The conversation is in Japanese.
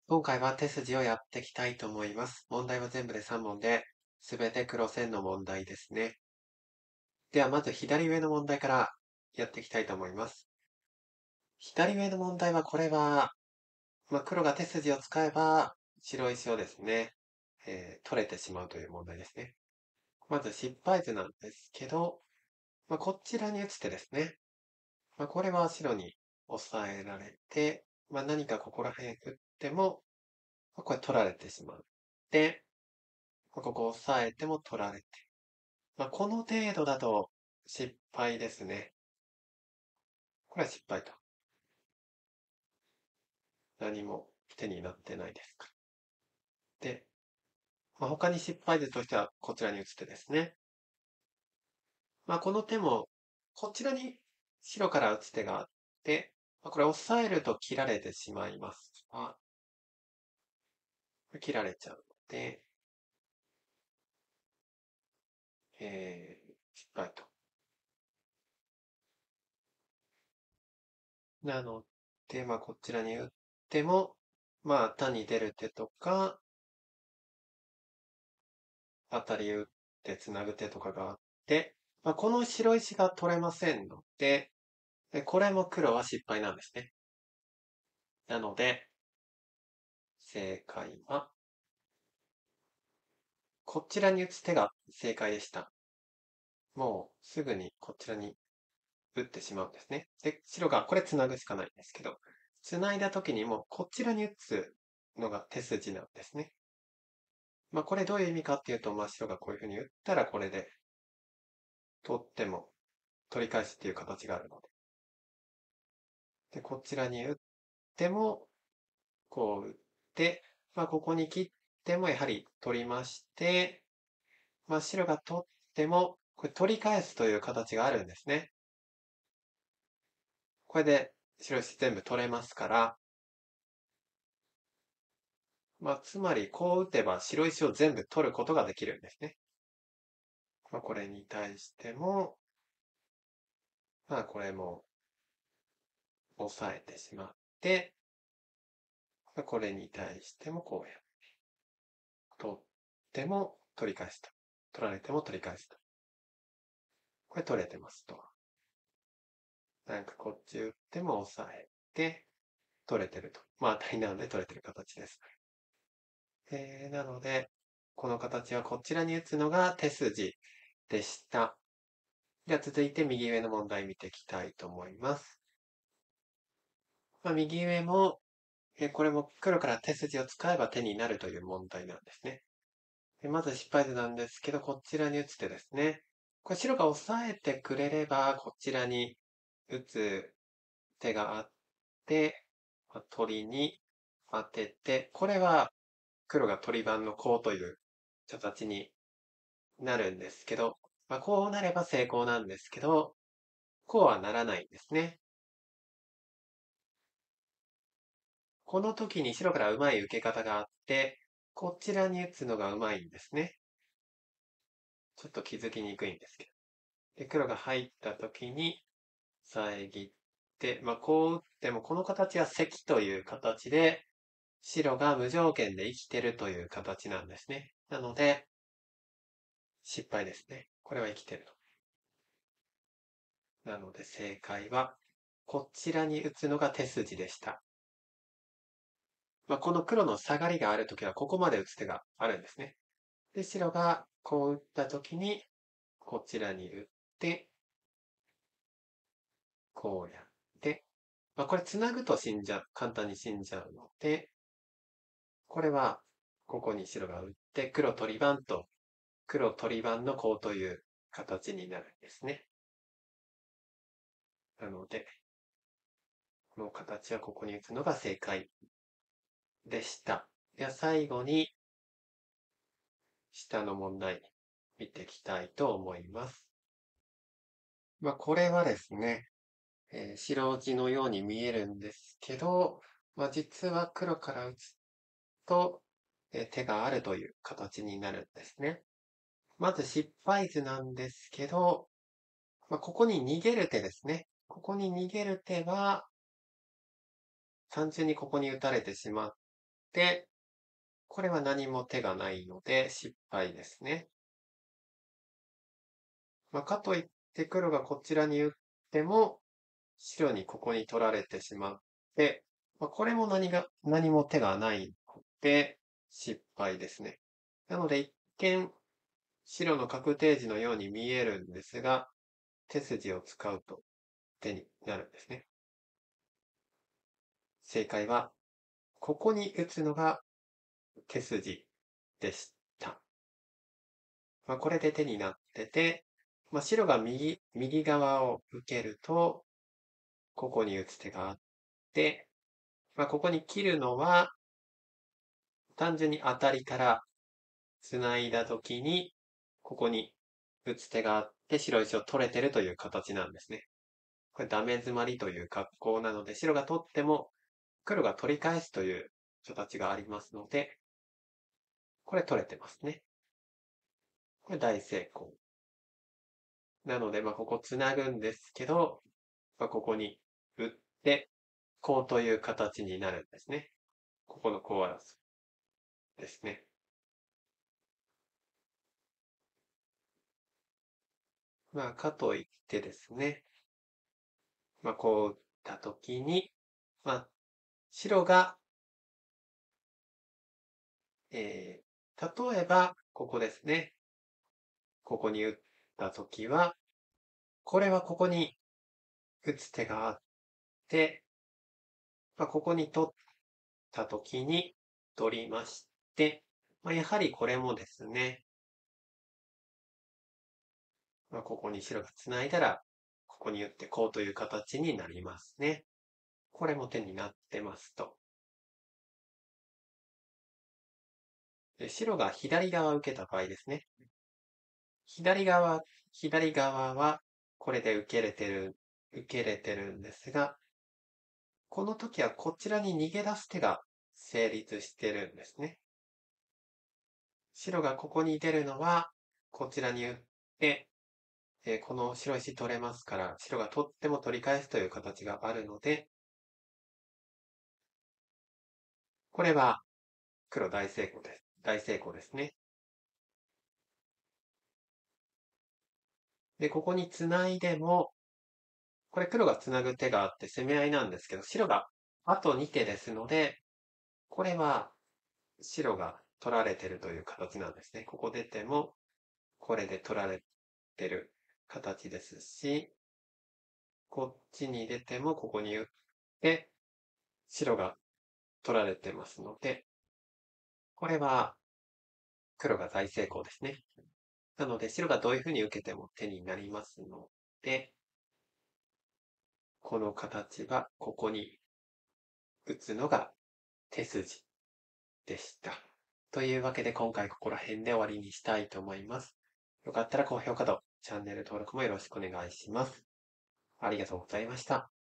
今回は手筋をやっていきたいと思います。問題は全部で3問で、すべて黒線の問題ですね。ではまず左上の問題からやっていきたいと思います。左上の問題はこれは、黒が手筋を使えば白石をですね、取れてしまうという問題ですね。まず失敗図なんですけど、こちらに打つ手ですね。これは白に抑えられて、何かここら辺打っても、これ取られてしまう。で、ここ押さえても取られて。この程度だと失敗ですね。これは失敗と。何も手になってないですか。で、他に失敗図としてはこちらに打つ手ですね。この手も、こちらに白から打つ手があって、これ押さえると切られてしまいますが、切られちゃうので、失敗と。なので、こちらに打っても、単に出る手とか、当たり打ってつなぐ手とかがあって、この白石が取れませんので、これも黒は失敗なんですね。なので、正解は、こちらに打つ手が正解でした。もうすぐにこちらに打ってしまうんですね。で、白がこれつなぐしかないんですけど、つないだ時にもこちらに打つのが手筋なんですね。これどういう意味かっていうと、白がこういうふうに打ったらこれで取っても取り返すっていう形があるので。で、こちらに打っても、こう打って、ここに切ってもやはり取りまして、白が取っても、これ取り返すという形があるんですね。これで白石全部取れますから、つまりこう打てば白石を全部取ることができるんですね。これに対しても、これも押さえてしまって、これに対してもこうやって、取っても取り返すと。取られても取り返すと。これ取れてますと。こっち打っても押さえて、取れてると。当たりなので取れてる形です。なので、この形はこちらに打つのが手筋でした。では続いて右上の問題見ていきたいと思います。右上も、これも黒から手筋を使えば手になるという問題なんですね。まず失敗図なんですけど、こちらに打つ手ですね。これ白が押さえてくれれば、こちらに打つ手があって、鳥に当てて、これは黒が鳥番のこうという形になるんですけど、こうなれば成功なんですけど、こうはならないんですね。この時に白からうまい受け方があって、こちらに打つのがうまいんですね。ちょっと気づきにくいんですけど。で、黒が入った時に遮って、こう打ってもこの形は石という形で、白が無条件で生きてるという形なんですね。なので、失敗ですね。これは生きてると。なので正解は、こちらに打つのが手筋でした。この黒の下がりがあるときは、ここまで打つ手があるんですね。で、白がこう打ったときに、こちらに打って、こうやって、これ繋ぐと死んじゃう。簡単に死んじゃうので、これは、ここに白が打って、黒取り番と、黒取り番のこうという形になるんですね。なので、この形はここに打つのが正解でした。では最後に、下の問題見ていきたいと思います。これはですね、白地のように見えるんですけど、実は黒から打つと、手があるという形になるんですね。まず失敗図なんですけど、ここに逃げる手ですね。ここに逃げる手は、単純にここに打たれてしまっで、これは何も手がないので失敗ですね。かといって黒がこちらに打っても、白にここに取られてしまって、これも何も手がないので失敗ですね。なので一見、白の確定地のように見えるんですが、手筋を使うと手になるんですね。正解は、ここに打つのが手筋でした。これで手になってて、白が右側を受けると、ここに打つ手があって、ここに切るのは、単純に当たりから繋いだときに、ここに打つ手があって、白石を取れてるという形なんですね。これダメ詰まりという格好なので、白が取っても、黒が取り返すという形がありますので、これ取れてますね。これ大成功。なので、ここ繋ぐんですけど、ここに打って、こうという形になるんですね。ここのコーラスですね。かといってですね、こう打ったときに、白が、例えば、ここですね。ここに打ったときは、これはここに打つ手があって、ここに取ったときに取りまして、やはりこれもですね、ここに白が繋いだら、ここに打ってこうという形になりますね。これも手になってますと。で白が左側を受けた場合ですね。左側はこれで受けれてるんですが、この時はこちらに逃げ出す手が成立してるんですね。白がここに出るのは、こちらに打って、この白石取れますから、白が取っても取り返すという形があるので、これは黒大成功です。大成功ですね。で、ここに繋いでも、これ黒が繋ぐ手があって攻め合いなんですけど、白があと2手ですので、これは白が取られてるという形なんですね。ここ出ても、これで取られてる形ですし、こっちに出てもここに打って、白が取られてますので、これは黒が大成功ですね。なので白がどういうふうに受けても手になりますので、この形はここに打つのが手筋でした。というわけで今回ここら辺で終わりにしたいと思います。よかったら高評価とチャンネル登録もよろしくお願いします。ありがとうございました。